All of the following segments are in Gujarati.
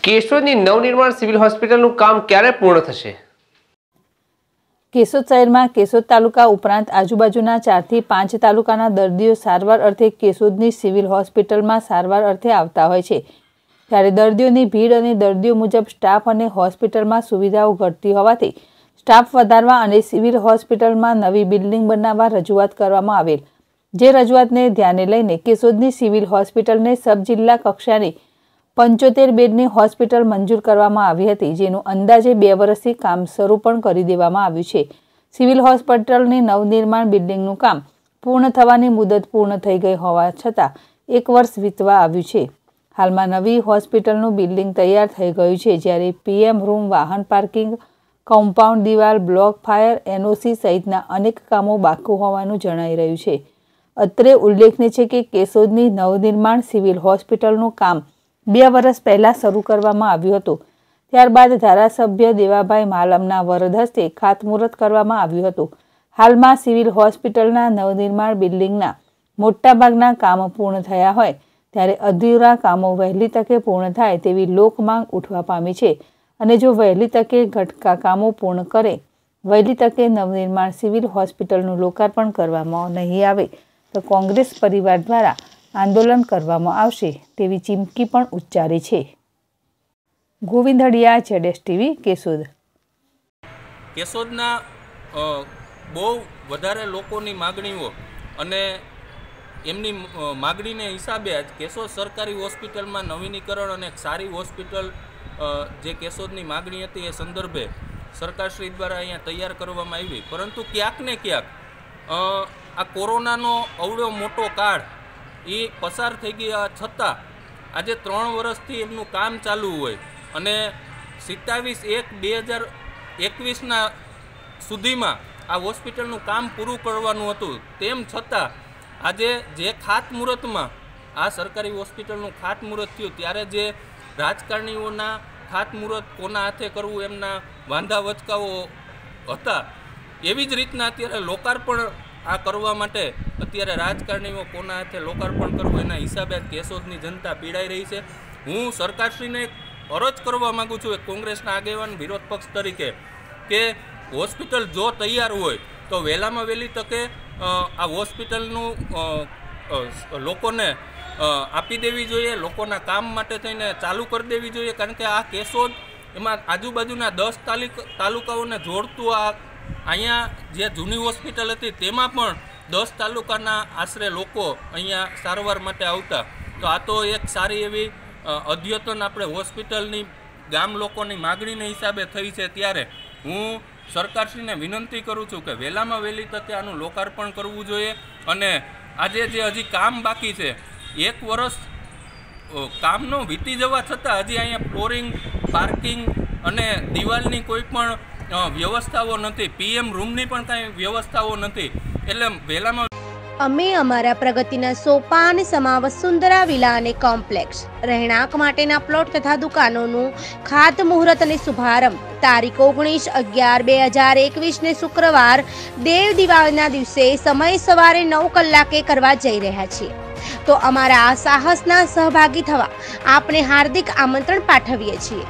કેશોદની નવનિર્માણ સિવિલ હોસ્પિટલનું કામ ક્યારે પૂર્ણ થશે? કેશોદ શહેરમાં કેશોદ તાલુકા ઉપરાંત આજુબાજુના 4 થી 5 તાલુકાના દર્દીઓ સારવાર અર્થે કેશોદની સિવિલ હોસ્પિટલમાં સારવાર અર્થે આવતા હોય છે। ત્યારે દર્દીઓની ભીડ અને દર્દીઓ મુજબ સ્ટાફ અને હોસ્પિટલમાં સુવિધાઓ ઘટતી હોવાથી સ્ટાફ વધારવા અને સિવિલ હોસ્પિટલમાં નવી બિલ્ડિંગ બનાવવા રજૂઆત કરવામાં આવેલ। જે રજૂઆતને ધ્યાને લઈને કેશોદની સિવિલ હોસ્પિટલને સબ જિલ્લા કક્ષાની 75 બેડની હોસ્પિટલ મંજૂર કરવામાં આવી હતી, જેનું અંદાજે 2 વર્ષથી કામ શરૂ પણ કરી દેવામાં આવ્યું છે। સિવિલ હોસ્પિટલની નવનિર્માણ બિલ્ડિંગનું કામ પૂર્ણ થવાની મુદત પૂર્ણ થઈ ગઈ હોવા છતાં 1 વર્ષ વીતવા આવ્યું છે। હાલમાં નવી હોસ્પિટલનું બિલ્ડિંગ તૈયાર થઈ ગયું છે, જ્યારે પીએમ રૂમ, વાહન પાર્કિંગ, કમ્પાઉન્ડ દિવાલ, બ્લોક, ફાયર, એનઓસી સહિતના અનેક કામો બાકી હોવાનું જણાઈ રહ્યું છે। અત્રે ઉલ્લેખનીય છે કે કેશોદની નવનિર્માણ સિવિલ હોસ્પિટલનું કામ 2 વર્ષ પહેલા શરૂ કરવામાં આવ્યું હતું। ત્યારબાદ ધારાસભ્ય દેવાભાઈ માલમના વરદ હસ્તે ખાતમુહૂર્ત કરવામાં આવ્યું હતું। હાલમાં સિવિલ હોસ્પિટલના નવનિર્માણ બિલ્ડિંગના મોટાભાગના કામો પૂર્ણ થયા હોય ત્યારે અધૂરા કામો વહેલી તકે પૂર્ણ થાય તેવી લોકમાંગ ઉઠવા પામી છે અને જો વહેલી તકે ઘટકા કામો પૂર્ણ કરે વહેલી તકે નવનિર્માણ સિવિલ હોસ્પિટલનું લોકાર્પણ કરવામાં નહીં આવે તો કોંગ્રેસ પરિવાર દ્વારા આંદોલન કરવામાં આવશે તેવી ચીમકી પણ ઉચ્ચારી છે। ગોવિંદ હડિયા, ZSTV, કેશોદ। કેશોદના બહુ વધારે લોકોની માગણીઓ અને એમની માગણીને હિસાબે આજ કેશોદ સરકારી હોસ્પિટલમાં નવીનીકરણ અને એક સારી હોસ્પિટલ જે કેશોદની માગણી હતી એ સંદર્ભે સરકારશ્રી દ્વારા અહીંયા તૈયાર કરવામાં આવી, પરંતુ ક્યાંક ને ક્યાંક આ કોરોનાનો અવળો મોટો કાળ એ પસાર થઈ ગયા છતાં આજે 3 વર્ષથી એમનું કામ ચાલુ હોય અને 27/1/2021 સુધીમાં આ હોસ્પિટલનું કામ પૂરું કરવાનું હતું, તેમ છતાં આજે જે ખાતમુહૂર્તમાં આ સરકારી હોસ્પિટલનું ખાતમુહૂર્ત થયું ત્યારે જે રાજકારણીઓના ખાતમુહૂર્ત કોના હાથે કરવું એમના વાંધા વચકાઓ હતા, એવી જ રીતના અત્યારે લોકાર્પણ આ કરવા માટે અત્યારે રાજકારણીઓ કોના હાથે લોકાર્પણ કરવું એના હિસાબે કેશોદની જનતા પીડાઈ રહી છે। હું સરકારશ્રીને એક અરજ કરવા માગું છું, એક કોંગ્રેસના આગેવાન વિરોધ પક્ષ તરીકે, કે હોસ્પિટલ જો તૈયાર હોય તો વહેલામાં વહેલી તકે આ હોસ્પિટલનું લોકોને આપી દેવી જોઈએ, લોકોના કામ માટે થઈને ચાલુ કરી દેવી જોઈએ, કારણ કે આ કેશોદ એમાં આજુબાજુના 10 તાલુકાઓને જોડતું આ અહીંયા જે જૂની હોસ્પિટલ હતી તેમાં પણ 10 તાલુકાના આશરે લોકો અહીંયા સારવાર માટે આવતા, તો આ તો એક સારી એવી અદ્યતન આપણે હોસ્પિટલની ગામ લોકોની માગણીને હિસાબે થઈ છે। ત્યારે હું સરકારશ્રીને વિનંતી કરું છું કે વહેલામાં વહેલી તકે આનું લોકાર્પણ કરવું જોઈએ અને આજે જે હજી કામ બાકી છે 1 વર્ષ કામનો વીતી જવા છતાં હજી અહીંયા ફ્લોરિંગ, પાર્કિંગ અને દિવાલની કોઈ પણ વ્યવસ્થાઓ નથી, પીએમ રૂમની પણ કાંઈ વ્યવસ્થાઓ નથી, એટલે વહેલામાં અમે અમારા પ્રગતિના સોપાન સમા વસુંધરા વિલા અને કોમ્પ્લેક્સ રહેણાંક માટેના પ્લોટ તથા દુકાનોનું ખાતમુહૂર્ત અને શુભારંભ તારીખ 19/11/2021 ને શુક્રવાર દેવ દિવાળીના દિવસે સમય સવારે 9 કલાકે કરવા જઈ રહ્યા છીએ, તો અમારા આ સાહસના સહભાગી થવા આપને હાર્દિક આમંત્રણ પાઠવીએ છીએ।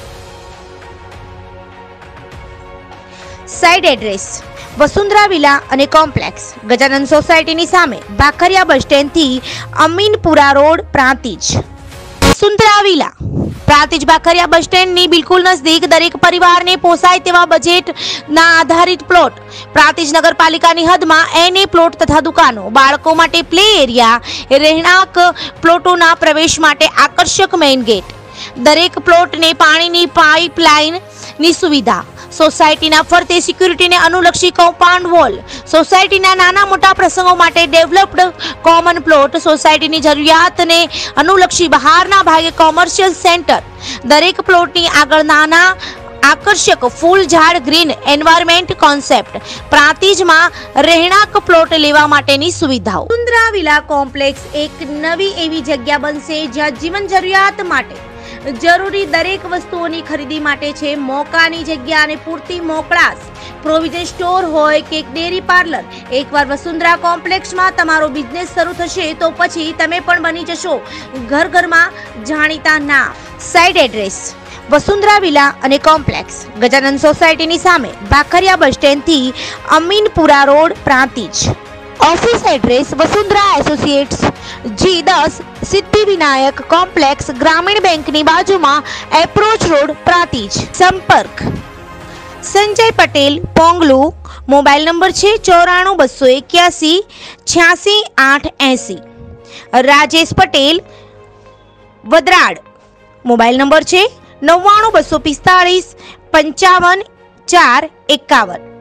સાઇટ એડ્રેસ: વસુંધરા વિલા અને કોમ્પ્લેક્સ, ગજાનંદ સોસાયટીની સામે, ભાખરિયા બસ સ્ટેન્ડથી Aminpura road, Prantij. Vasundhara villa Prantij Bhakhariya bus સ્ટેન્ડની બિલકુલ નજદીક દરેક પરિવારને પોસાય તેવા બજેટના આધારિત પ્લોટ, પ્રાંતિજ નગરપાલિકાની હદમાં NA પ્લોટ તથા દુકાનો, બાળકો માટે પ્લે એરિયા, રહેણાંક પ્લોટોના પ્રવેશ માટે આકર્ષક મેઇન ગેટ, દરેક પ્લોટને પાણીની પાઇપલાઇનની સુવિધા, સોસાયટીના ફરતે સિક્યુરિટીને અનુલક્ષી કમ્પાઉન્ડ વોલ, સોસાયટીના નાના મોટા પ્રસંગો માટે ડેવલપ્ડ કોમન પ્લોટ, સોસાયટીની જરૂરિયાતને અનુલક્ષી બહારના ભાગે કોમર્શિયલ સેન્ટર, દરેક પ્લોટની આગળ નાના આકર્ષક ફૂલ ઝાડ, ગ્રીન એન્વાયરમેન્ટ કોન્સેપ્ટ, પ્રાંતિજમાં રહેણાંક પ્લોટ લેવા માટેની સુવિધાઓ। વસુંધરા વિલા કોમ્પ્લેક્સ એક નવી એવી જગ્યા બનશે જ્યાં જીવન જરૂરિયાત માટે જરૂરી દરેક વસ્તુઓની ખરીદી માટે છે મોકાની જગ્યા અને પૂરતી મોકળાશ, પ્રોવિઝન સ્ટોર હોય કે ડેરી પાર્લર, એકવાર વસુંધરા કોમ્પ્લેક્સમાં તમારો બિઝનેસ શરૂ થશે તો પછી તમે પણ બની જશો ઘર ઘરમાં જાણીતા નામ. સાઇટ એડ્રેસ: વસુંધરા વિલા અને કોમ્પ્લેક્સ, ગજાનંદ સોસાયટીની સામે, ભાખરિયા બસ સ્ટેન્ડથી Aminpura road, Prantij. Office address: Vasundhara associates, G10, Siddhivinayak complex, ગ્રામીણ બેંકની બાજુમાં, એપ્રોચ રોડ, પ્રાંતિજ. સંપર્ક: સંજય પટેલ, પોંગલુ. મોબાઈલ નંબર છે 94 281 86 880. રાજેશ પટેલ, વદરાડ. મોબાઈલ નંબર છે 99 245 55 4 51.